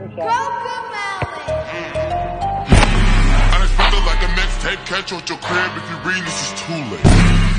Unexpected like a mixtape, catch you at your crib if you read this is too late.